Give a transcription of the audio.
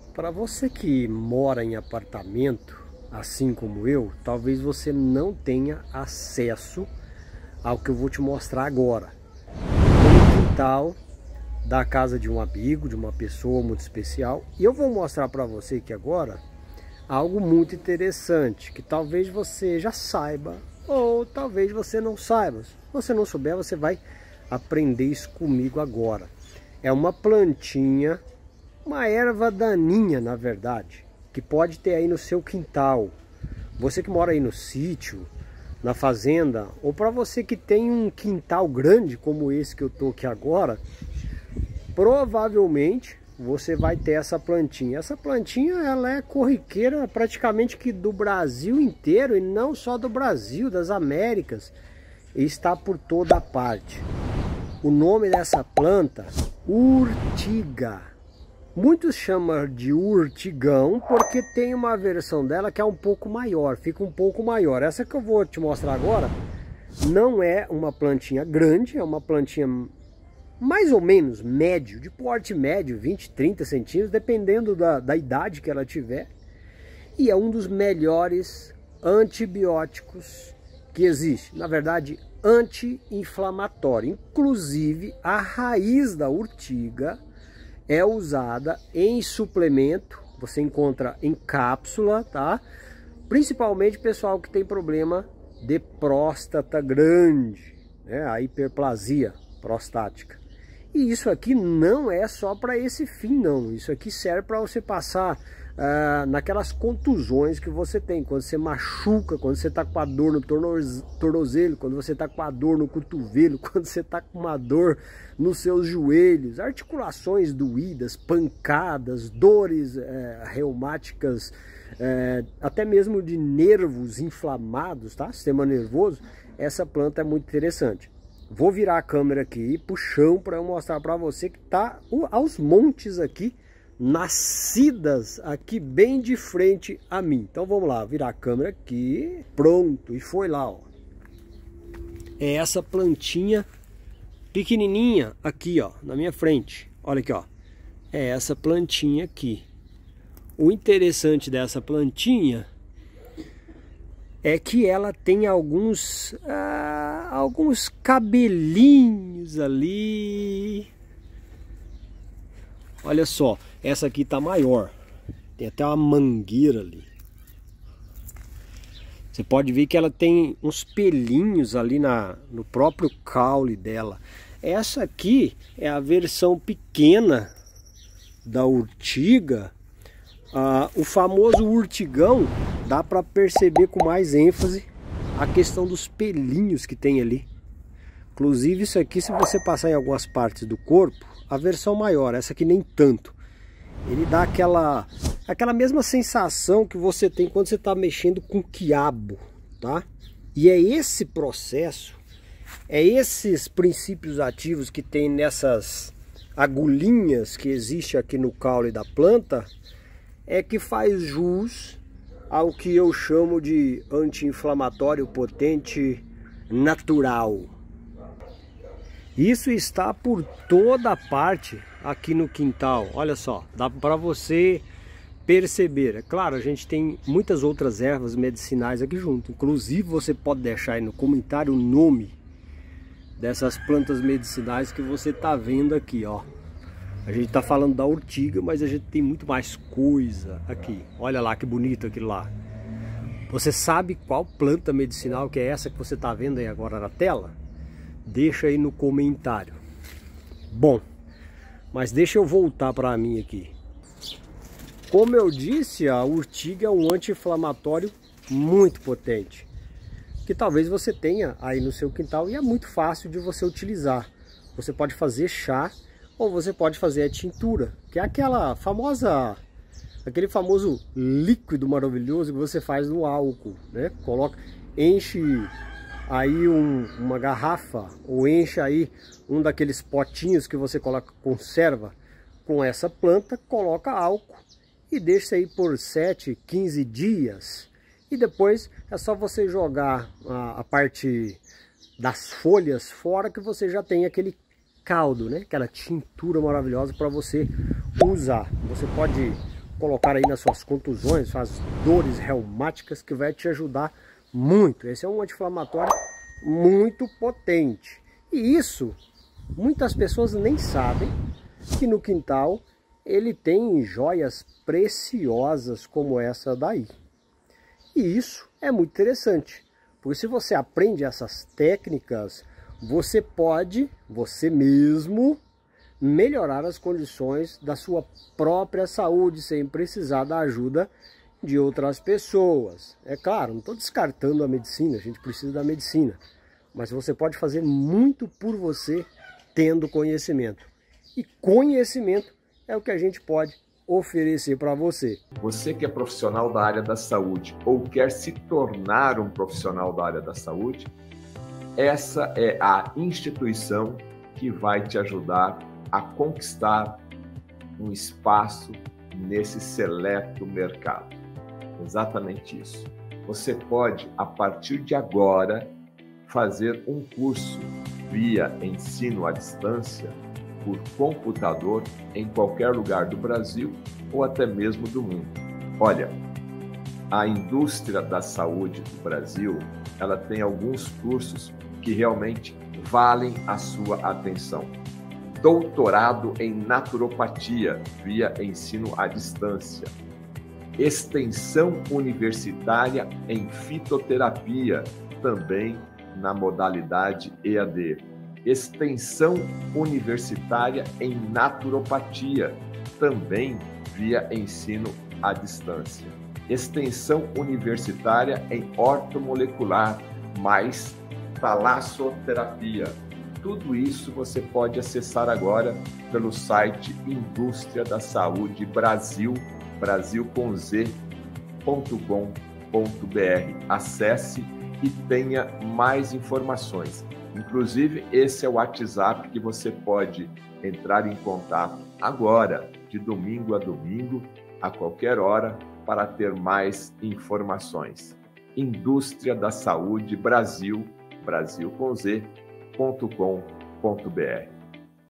Para você que mora em apartamento, assim como eu, talvez você não tenha acesso ao que eu vou te mostrar agora. No quintal da casa de um amigo, de uma pessoa muito especial. E eu vou mostrar para você aqui agora algo muito interessante, que talvez você já saiba, ou talvez você não saiba. Se você não souber, você vai aprender isso comigo agora. É uma plantinha, uma erva daninha, na verdade, que pode ter aí no seu quintal. Você que mora aí no sítio, na fazenda, ou para você que tem um quintal grande como esse que eu tô aqui agora, provavelmente você vai ter essa plantinha. Essa plantinha, ela é corriqueira praticamente que do Brasil inteiro, e não só do Brasil, das Américas, e está por toda parte. O nome dessa planta, urtiga. Muitos chamam de urtigão porque tem uma versão dela que é um pouco maior, fica um pouco maior. Essa que eu vou te mostrar agora não é uma plantinha grande, é uma plantinha mais ou menos médio, de porte médio, 20, 30 centímetros, dependendo da idade que ela tiver. E é um dos melhores antibióticos que existe. Na verdade, anti-inflamatório. Inclusive, a raiz da urtiga é usada em suplemento. Você encontra em cápsula, tá? Principalmente pessoal que tem problema de próstata grande, né? A hiperplasia prostática. E isso aqui não é só para esse fim, não. Isso aqui serve para você passar naquelas contusões que você tem, quando você machuca, quando você está com a dor no tornozelo, quando você está com a dor no cotovelo, quando você está com uma dor nos seus joelhos, articulações doídas, pancadas, dores reumáticas, até mesmo de nervos inflamados, tá? Sistema nervoso. Essa planta é muito interessante. Vou virar a câmera aqui pro chão para eu mostrar para você que tá aos montes aqui, nascidas aqui bem de frente a mim. Então vamos lá, virar a câmera aqui, pronto, e foi lá, ó. É essa plantinha pequenininha aqui, ó, na minha frente. Olha aqui, ó. É essa plantinha aqui. O interessante dessa plantinha é que ela tem alguns cabelinhos ali. Olha só, essa aqui tá maior. Tem até uma mangueira ali. Você pode ver que ela tem uns pelinhos ali no próprio caule dela. Essa aqui é a versão pequena da urtiga. O famoso urtigão, dá para perceber com mais ênfase a questão dos pelinhos que tem ali. Inclusive isso aqui, se você passar em algumas partes do corpo, a versão maior, essa aqui nem tanto, ele dá aquela mesma sensação que você tem quando você está mexendo com quiabo, tá? E é esse processo, é esses princípios ativos que tem nessas agulhinhas que existe aqui no caule da planta, é que faz jus ao que eu chamo de anti-inflamatório potente natural. Isso está por toda parte aqui no quintal. Olha só, dá para você perceber. É claro, a gente tem muitas outras ervas medicinais aqui junto. Inclusive, você pode deixar aí no comentário o nome dessas plantas medicinais que você está vendo aqui, ó. A gente está falando da urtiga, mas a gente tem muito mais coisa aqui. Olha lá que bonito aquilo lá. Você sabe qual planta medicinal que é essa que você está vendo aí agora na tela? Deixa aí no comentário. Bom, mas deixa eu voltar para mim aqui. Como eu disse, a urtiga é um anti-inflamatório muito potente, que talvez você tenha aí no seu quintal e é muito fácil de você utilizar. Você pode fazer chá ou você pode fazer a tintura, que é aquele famoso líquido maravilhoso que você faz no álcool, né? Enche aí uma garrafa ou enche aí um daqueles potinhos que você conserva com essa planta, coloca álcool e deixa aí por 7, 15 dias. E depois é só você jogar a parte das folhas fora que você já tem aquele caldo, né? Aquela tintura maravilhosa para você usar. Você pode colocar aí nas suas contusões, suas dores reumáticas, que vai te ajudar muito. Esse é um anti-inflamatório muito potente. E isso, muitas pessoas nem sabem que no quintal ele tem joias preciosas como essa daí. E isso é muito interessante, porque se você aprende essas técnicas, você pode, você mesmo, melhorar as condições da sua própria saúde, sem precisar da ajuda de outras pessoas. É claro, não estou descartando a medicina, a gente precisa da medicina, mas você pode fazer muito por você tendo conhecimento. E conhecimento é o que a gente pode oferecer para você. Você que é profissional da área da saúde ou quer se tornar um profissional da área da saúde, essa é a instituição que vai te ajudar a conquistar um espaço nesse seleto mercado. Exatamente isso. Você pode, a partir de agora, fazer um curso via ensino à distância por computador em qualquer lugar do Brasil ou até mesmo do mundo. Olha, a indústria da saúde do Brasil, ela tem alguns cursos que realmente valem a sua atenção. Doutorado em naturopatia via ensino à distância. Extensão universitária em fitoterapia, também na modalidade EAD. Extensão universitária em naturopatia, também via ensino à distância. Extensão universitária em ortomolecular, mais talassoterapia. Tudo isso você pode acessar agora pelo site Indústria da Saúde Brasil, brasilcomz.com.br. Acesse e tenha mais informações. Inclusive, esse é o WhatsApp que você pode entrar em contato agora, de domingo a domingo, a qualquer hora, para ter mais informações. Indústria da Saúde Brasil, brasilcomz.com.br.